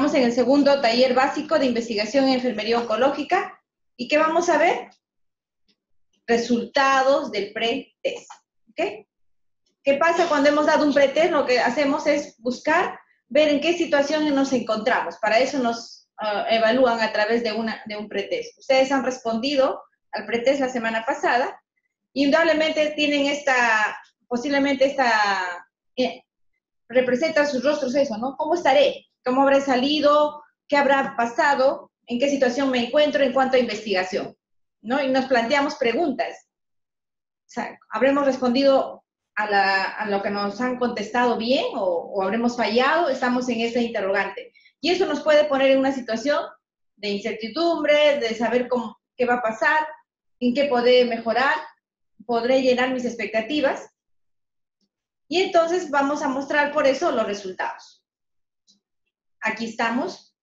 Estamos en el segundo taller básico de investigación en enfermería oncológica. ¿Y qué vamos a ver? Resultados del pre-test. ¿Okay? ¿Qué pasa cuando hemos dado un pre-test? Lo que hacemos es buscar, ver en qué situación nos encontramos. Para eso nos evalúan a través de un pre-test. Ustedes han respondido al pre-test la semana pasada. Indudablemente tienen posiblemente representa sus rostros eso, ¿no? ¿Cómo estaré? ¿Cómo habré salido? ¿Qué habrá pasado? ¿En qué situación me encuentro en cuanto a investigación? ¿No? Y nos planteamos preguntas. O sea, ¿habremos respondido a lo que nos han contestado bien o habremos fallado? Estamos en esa interrogante. Y eso nos puede poner en una situación de incertidumbre, de saber qué va a pasar, en qué podré mejorar, podré llenar mis expectativas. Y entonces vamos a mostrar por eso los resultados. Aquí estamos.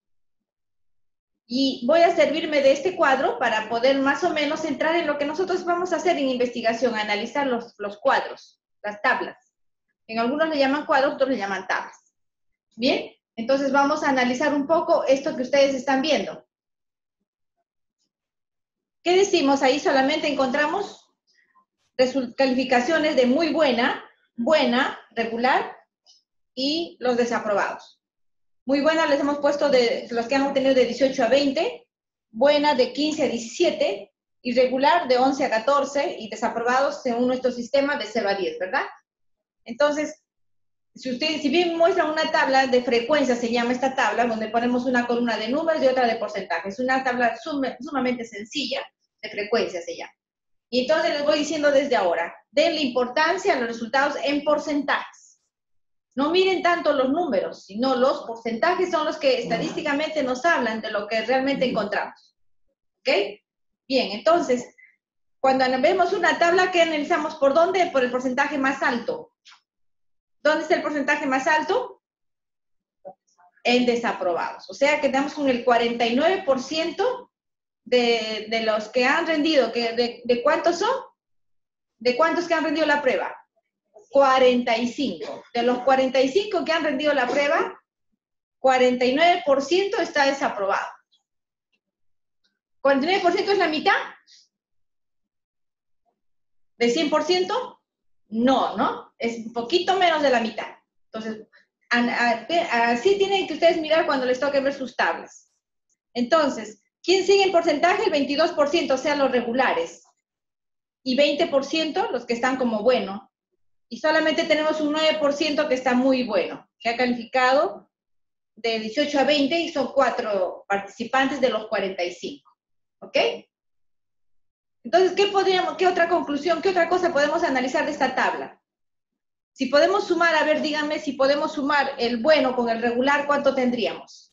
Y voy a servirme de este cuadro para poder más o menos entrar en lo que nosotros vamos a hacer en investigación, analizar los cuadros, las tablas. En algunos le llaman cuadros, otros le llaman tablas. Bien, entonces vamos a analizar un poco esto que ustedes están viendo. ¿Qué decimos? Ahí solamente encontramos calificaciones de muy buena, regular y los desaprobados. Muy buena les hemos puesto de los que han obtenido de 18 a 20, buena de 15 a 17, irregular de 11 a 14 y desaprobados según nuestro sistema de 0 a 10, ¿verdad? Entonces, si bien muestran una tabla de frecuencia, se llama esta tabla, donde ponemos una columna de números y otra de porcentajes. Es una tabla sumamente sencilla, de frecuencia se llama. Y entonces les voy diciendo desde ahora, denle importancia a los resultados en porcentajes. No miren tanto los números, sino los porcentajes son los que estadísticamente nos hablan de lo que realmente encontramos. ¿Ok? Bien, entonces, cuando vemos una tabla, ¿qué analizamos? ¿Por dónde? Por el porcentaje más alto. ¿Dónde está el porcentaje más alto? En desaprobados. O sea, que estamos con el 49% de los que han rendido. ¿De cuántos son? ¿De cuántos que han rendido la prueba? 45. De los 45 que han rendido la prueba, 49% está desaprobado. ¿49% es la mitad? ¿De 100%? No, ¿no? Es un poquito menos de la mitad. Entonces, así tienen que ustedes mirar cuando les toque ver sus tablas. Entonces, ¿quién sigue el porcentaje? El 22%, o sea, los regulares. Y 20% los que están como bueno. Y solamente tenemos un 9% que está muy bueno, que ha calificado de 18 a 20 y son 4 participantes de los 45. ¿Ok? Entonces, ¿qué otra conclusión, qué otra cosa podemos analizar de esta tabla? Si podemos sumar, a ver, díganme, si podemos sumar el bueno con el regular, ¿cuánto tendríamos?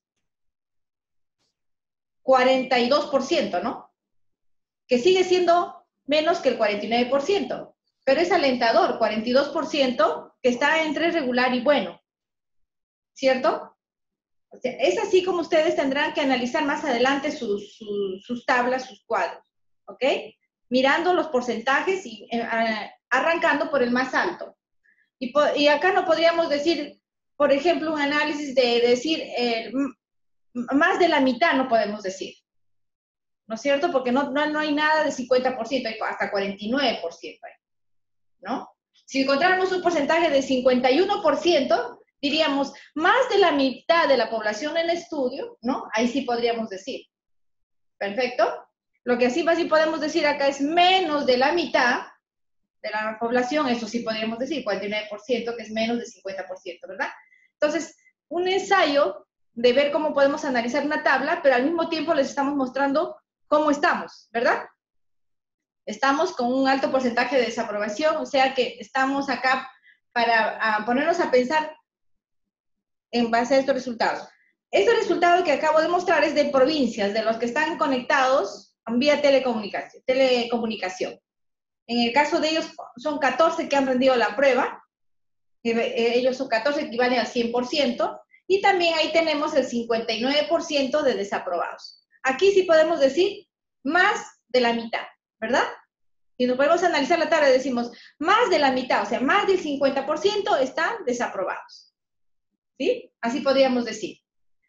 42%, ¿no? Que sigue siendo menos que el 49%, pero es alentador, 42% que está entre regular y bueno, ¿cierto? O sea, es así como ustedes tendrán que analizar más adelante sus tablas, sus cuadros, ¿ok? Mirando los porcentajes y arrancando por el más alto. Y acá no podríamos decir, por ejemplo, un análisis de decir más de la mitad, no podemos decir, ¿no es cierto? Porque no hay nada de 50%, hay hasta 49%, ¿no? Si encontráramos un porcentaje de 51%, diríamos, más de la mitad de la población en estudio, ¿no? Ahí sí podríamos decir. ¿Perfecto? Lo que así podemos decir acá es menos de la mitad de la población, eso sí podríamos decir, 49%, que es menos del 50%, ¿verdad? Entonces, un ensayo de ver cómo podemos analizar una tabla, pero al mismo tiempo les estamos mostrando cómo estamos, ¿verdad? Estamos con un alto porcentaje de desaprobación, o sea que estamos acá para ponernos a pensar en base a estos resultados. Este resultado que acabo de mostrar es de provincias, de los que están conectados vía telecomunicación. En el caso de ellos, son 14 que han rendido la prueba, ellos son 14, equivalen al 100%, y también ahí tenemos el 59% de desaprobados. Aquí sí podemos decir más de la mitad, ¿verdad? Si nos podemos analizar la tabla, decimos más de la mitad, o sea, más del 50% están desaprobados. ¿Sí? Así podríamos decir.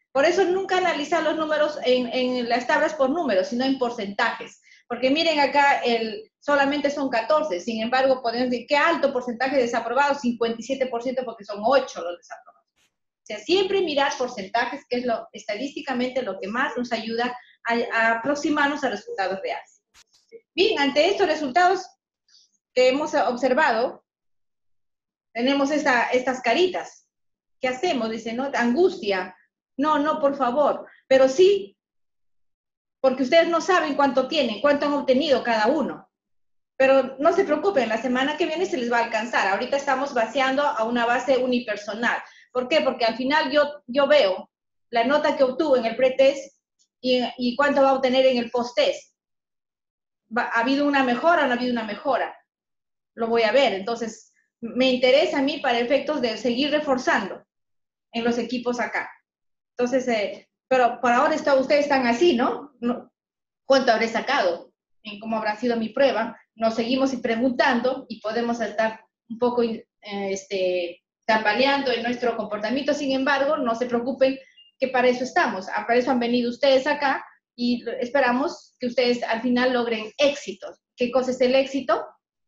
Por eso nunca analizar los números en las tablas por números, sino en porcentajes. Porque miren acá, solamente son 14, sin embargo, podemos decir, ¿qué alto porcentaje de desaprobados? 57% porque son 8 los desaprobados. O sea, siempre mirar porcentajes, que es estadísticamente lo que más nos ayuda a aproximarnos a resultados reales. Bien, ante estos resultados que hemos observado, tenemos estas caritas. ¿Qué hacemos? Dice, ¿no? Angustia. No, por favor. Pero sí, porque ustedes no saben cuánto tienen, cuánto han obtenido cada uno. Pero no se preocupen, la semana que viene se les va a alcanzar. Ahorita estamos baseando a una base unipersonal. ¿Por qué? Porque al final yo veo la nota que obtuvo en el pretest y cuánto va a obtener en el post-test. ¿Ha habido una mejora o no ha habido una mejora? Lo voy a ver. Entonces, me interesa a mí para efectos de seguir reforzando en los equipos acá. Entonces, pero por ahora ustedes están así, ¿no? ¿Cuánto habré sacado? ¿En cómo habrá sido mi prueba? Nos seguimos preguntando y podemos estar un poco tambaleando en nuestro comportamiento. Sin embargo, no se preocupen que para eso estamos. Para eso han venido ustedes acá y esperamos que ustedes al final logren éxitos. ¿Qué cosa es el éxito?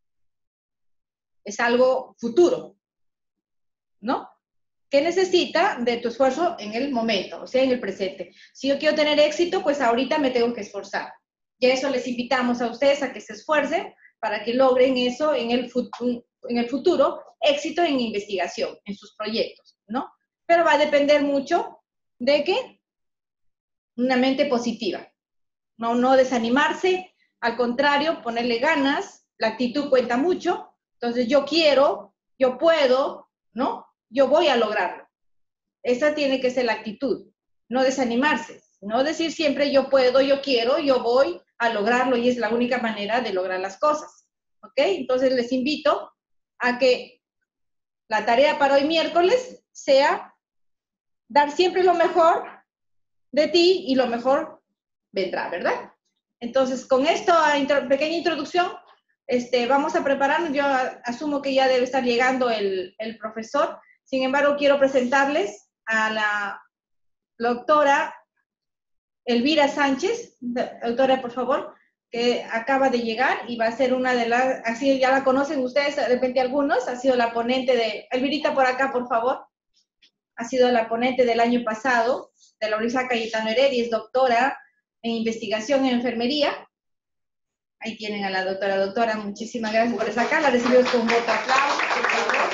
Es algo futuro, ¿no? ¿Qué necesita de tu esfuerzo en el momento, o sea, en el presente? Si yo quiero tener éxito, pues ahorita me tengo que esforzar. Y a eso les invitamos a ustedes a que se esfuercen para que logren eso en el futuro, éxito en investigación, en sus proyectos, ¿no? Pero va a depender mucho de que una mente positiva, no desanimarse, al contrario, ponerle ganas, la actitud cuenta mucho. Entonces, yo quiero, yo puedo, ¿no? Yo voy a lograrlo. Esa tiene que ser la actitud, no desanimarse, no decir siempre yo puedo, yo quiero, yo voy a lograrlo y es la única manera de lograr las cosas, ¿ok? Entonces les invito a que la tarea para hoy miércoles sea dar siempre lo mejor de ti y lo mejor vendrá, ¿verdad? Entonces con esta pequeña introducción, vamos a prepararnos. Yo asumo que ya debe estar llegando el profesor. Sin embargo, quiero presentarles a la doctora Elvira Sánchez. Doctora, por favor, que acaba de llegar y va a ser una de las, así ya la conocen ustedes, de repente algunos, ha sido la ponente de, Elvirita por acá, por favor, ha sido la ponente del año pasado de la Universidad Cayetano Heredia, es doctora en investigación en enfermería. Ahí tienen a la doctora. Doctora, muchísimas gracias por estar acá. La recibimos con un voto de aplauso, por favor.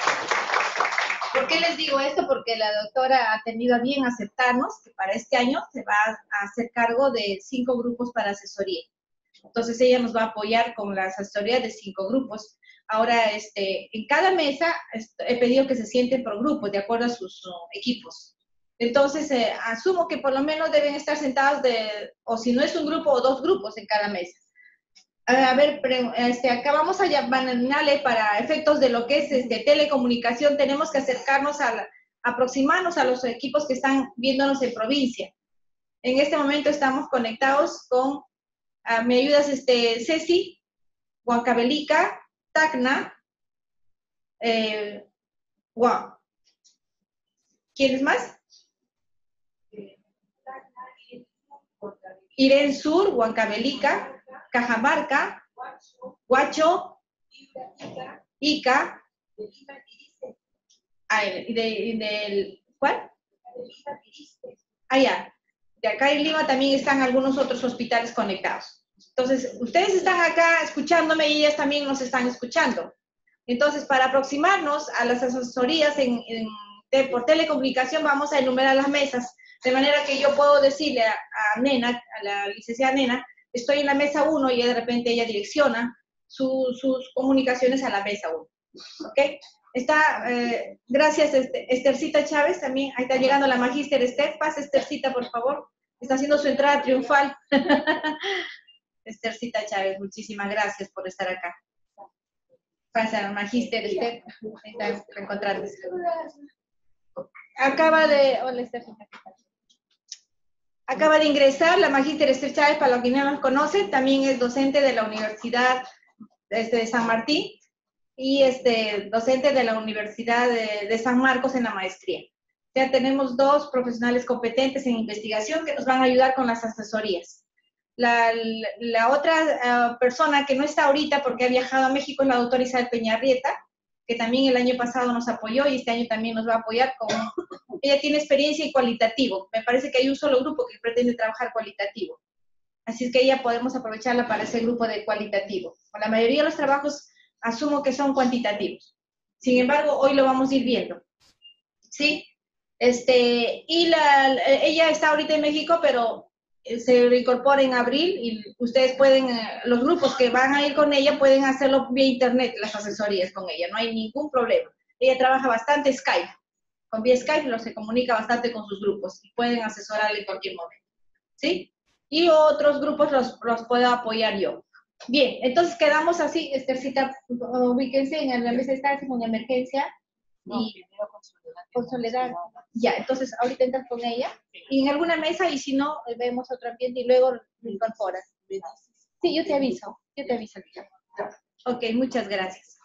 ¿Por qué les digo esto? Porque la doctora ha tenido a bien aceptarnos que para este año se va a hacer cargo de 5 grupos para asesoría. Entonces ella nos va a apoyar con las asesorías de 5 grupos. Ahora, en cada mesa he pedido que se sienten por grupos, de acuerdo a sus equipos. Entonces, asumo que por lo menos deben estar sentados o si no es un grupo o 2 grupos en cada mesa. A ver, acá vamos a llamarle para efectos de lo que es telecomunicación, tenemos que acercarnos aproximarnos a los equipos que están viéndonos en provincia. En este momento estamos conectados con, ¿me ayudas, Ceci? Huancavelica, Tacna, wow. ¿Quiénes más? Irén Sur, Huancavelica, Cajamarca, Huacho, Ica, ¿cuál? Allá. De acá en Lima también están algunos otros hospitales conectados. Entonces, ustedes están acá escuchándome y ellas también nos están escuchando. Entonces, para aproximarnos a las asesorías por telecomunicación, vamos a enumerar las mesas, de manera que yo puedo decirle a Nena, a la licenciada Nena, estoy en la mesa 1 y de repente ella direcciona sus comunicaciones a la mesa 1. ¿Ok? Está, gracias, Estercita Chávez, también, ahí está llegando la magíster Esther. Pasa, Estercita, por favor. Está haciendo su entrada triunfal. Estercita Chávez, muchísimas gracias por estar acá. Pasa, magíster Esther. Ahí está reencontrándose. Hola, Estercita. Acaba de ingresar la magíster Esther Chávez, para los que no nos conocen, también es docente de la Universidad de San Martín y docente de la Universidad de San Marcos en la maestría. Ya tenemos 2 profesionales competentes en investigación que nos van a ayudar con las asesorías. La otra persona que no está ahorita porque ha viajado a México es la doctora Isabel Peñarrieta, que también el año pasado nos apoyó y este año también nos va a apoyar. Ella tiene experiencia y cualitativo. Me parece que hay un solo grupo que pretende trabajar cualitativo. Así es que ella podemos aprovecharla para ese grupo de cualitativo. Con la mayoría de los trabajos asumo que son cuantitativos. Sin embargo, hoy lo vamos a ir viendo. ¿Sí? Ella está ahorita en México, pero se reincorpora en abril y ustedes pueden, los grupos que van a ir con ella pueden hacerlo vía internet, las asesorías con ella, no hay ningún problema. Ella trabaja bastante Skype, con vía Skype se comunica bastante con sus grupos y pueden asesorarle en cualquier momento, ¿sí? Y otros grupos los puedo apoyar yo. Bien, entonces quedamos así, Esthercita, ubíquense en la mesa de estar con emergencia. No, y primero con Soledad. Ya, entonces ahorita entras con ella y en alguna mesa y si no, vemos otro ambiente y luego lo incorporas. Sí, yo te aviso. Ok, muchas gracias.